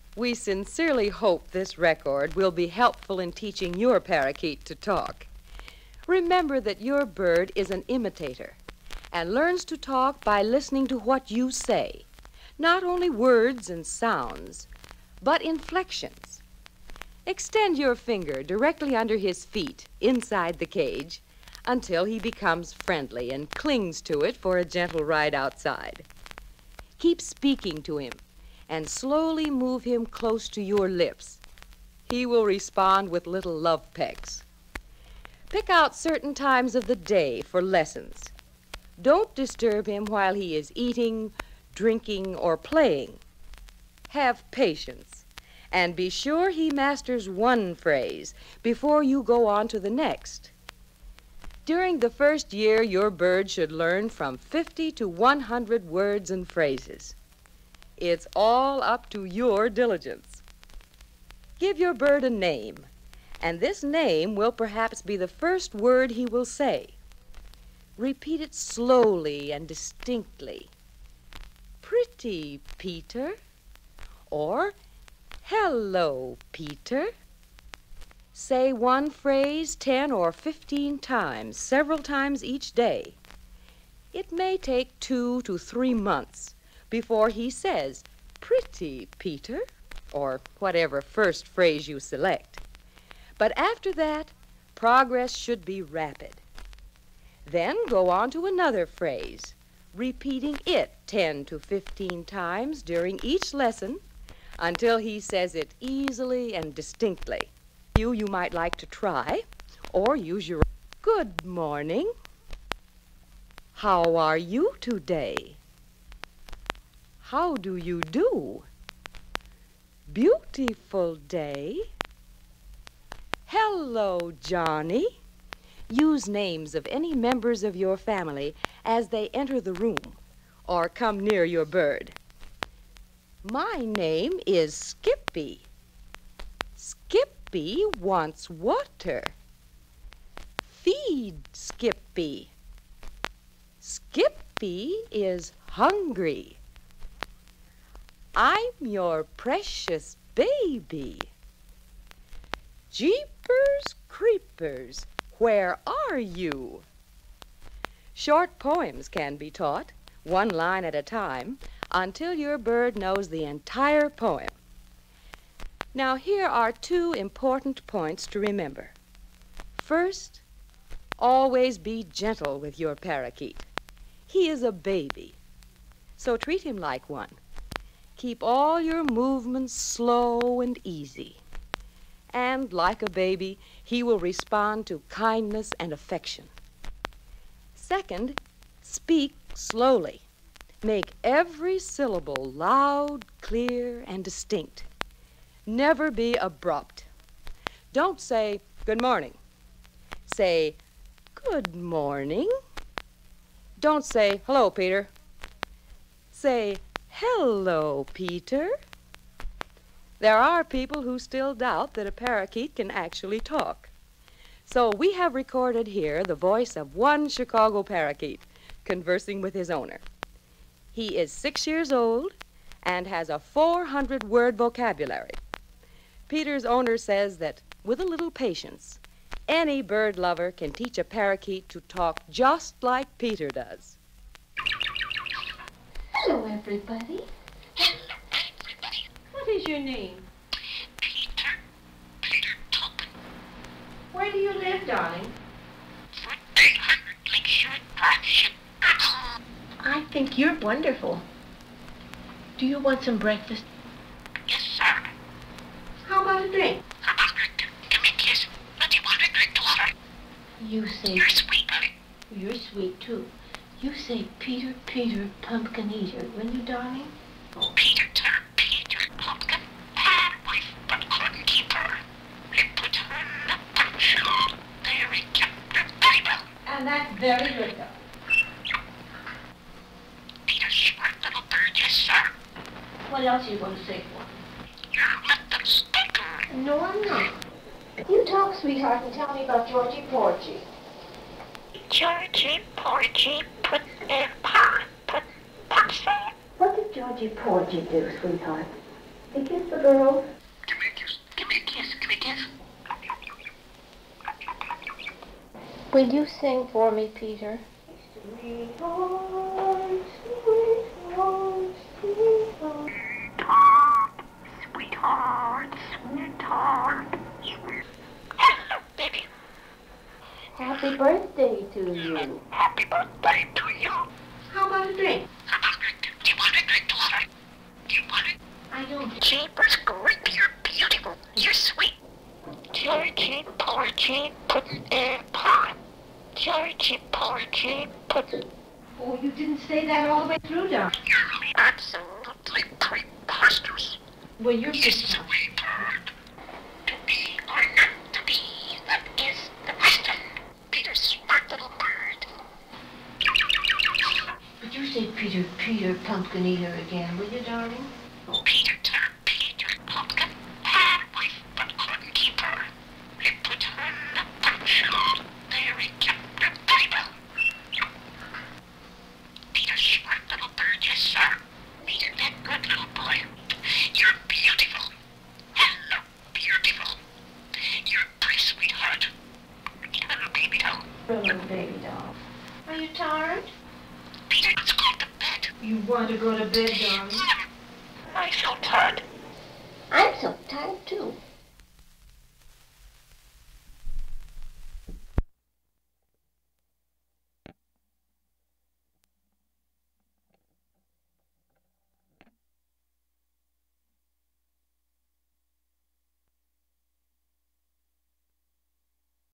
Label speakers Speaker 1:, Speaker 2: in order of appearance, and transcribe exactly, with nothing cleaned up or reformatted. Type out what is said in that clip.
Speaker 1: We sincerely hope this record will be helpful in teaching your parakeet to talk. Remember that your bird is an imitator and learns to talk by listening to what you say, not only words and sounds, but inflections. Extend your finger directly under his feet inside the cage until he becomes friendly and clings to it for a gentle ride outside. Keep speaking to him and slowly move him close to your lips. He will respond with little love pecks. Pick out certain times of the day for lessons. Don't disturb him while he is eating, drinking, or playing. Have patience, and be sure he masters one phrase before you go on to the next. During the first year, your bird should learn from fifty to one hundred words and phrases. It's all up to your diligence. Give your bird a name, and this name will perhaps be the first word he will say. Repeat it slowly and distinctly. Pretty Peter, or hello, Peter. Say one phrase ten or fifteen times, several times each day. It may take two to three months before he says, pretty Peter, or whatever first phrase you select. But after that, progress should be rapid. Then go on to another phrase, repeating it ten to fifteen times during each lesson until he says it easily and distinctly. You, you might like to try, or use your... Good morning. How are you today? How do you do? Beautiful day. Hello, Johnny. Use names of any members of your family as they enter the room or come near your bird. My name is Skippy. Skippy wants water. Feed Skippy. Skippy is hungry. I'm your precious baby. Jeepers creepers, where are you? Short poems can be taught, one line at a time, until your bird knows the entire poem. Now, here are two important points to remember. First, always be gentle with your parakeet. He is a baby, so treat him like one. Keep all your movements slow and easy. And like a baby, he will respond to kindness and affection. Second, speak slowly. Make every syllable loud, clear, and distinct. Never be abrupt. Don't say, good morning. Say, good morning. Don't say, hello, Peter. Say, hello, Peter. There are people who still doubt that a parakeet can actually talk. So we have recorded here the voice of one Chicago parakeet conversing with his owner. He is six years old and has a four hundred word vocabulary. Peter's owner says that with a little patience, any bird lover can teach a parakeet to talk just like Peter does.
Speaker 2: Hello, everybody.
Speaker 3: Hello, everybody.
Speaker 2: What is your name?
Speaker 3: Peter. Peter Tuck.
Speaker 2: Where do you live, darling?
Speaker 3: For eight hundred Lakeshore Drive.
Speaker 2: I think you're wonderful. Do you want some breakfast?
Speaker 3: Yes, sir.
Speaker 2: How about a drink?
Speaker 3: How about it? Give me a kiss. Let you want to drink water.
Speaker 2: You say...
Speaker 3: You're sweet, buddy.
Speaker 2: You're sweet, too. You say Peter, Peter, pumpkin eater, will you, darling?
Speaker 3: Peter turned Peter Pumpkin. Had a wife, but couldn't keep her. He put her in the punch. There he kept her Bible.
Speaker 2: And that's very good, darling.
Speaker 3: Peter's smart little bird, yes, sir.
Speaker 2: What else are you going to say for me?
Speaker 3: You're a little stinker.
Speaker 2: No, I'm not. You talk, sweetheart, and tell me about Georgie Porgy.
Speaker 3: Georgie Porgy put a pot, put pots in.
Speaker 2: What did Georgie Porgy do, sweetheart? Hey, kiss the girls.
Speaker 3: Give me a kiss. Give me a kiss. Give me a kiss.
Speaker 2: Will you sing for me, Peter?
Speaker 3: Sweetheart, sweetheart, sweetheart. Sweetheart, sweetheart, sweetheart. Hello, baby.
Speaker 2: Happy birthday to you.
Speaker 3: Happy birthday to you.
Speaker 2: How about a drink?
Speaker 3: How about a drink? Do you want a drink, daughter? Do you want it?
Speaker 2: I don't.
Speaker 3: Jeepers, great. You're beautiful. You're sweet. Cherry, porridge, pudding, and pie. Cherry, porridge, pudding.
Speaker 2: Oh, you didn't say that all the way through, Doc.
Speaker 3: You're absolutely preposterous.
Speaker 2: Well, you're
Speaker 3: Yes,
Speaker 2: just...
Speaker 3: sweetheart. To be or not to be, that is the question. Peter, smart little bird.
Speaker 2: But you say Peter, Peter, pumpkin eater again, will you, darling?
Speaker 3: Peter, Peter, pumpkin, had a wife but couldn't keep her. He put her in the punch. There he kept the Bible. Peter, smart little bird, yes, sir. Peter, that good little boy. You're beautiful. Hello, beautiful. You're a pretty sweetheart. Hello, baby doll.
Speaker 2: Little baby doll. Are you tired?
Speaker 3: Peter, let's go to bed.
Speaker 2: You want to go to bed, darling?
Speaker 3: I feel tired.
Speaker 2: I'm so tired, too.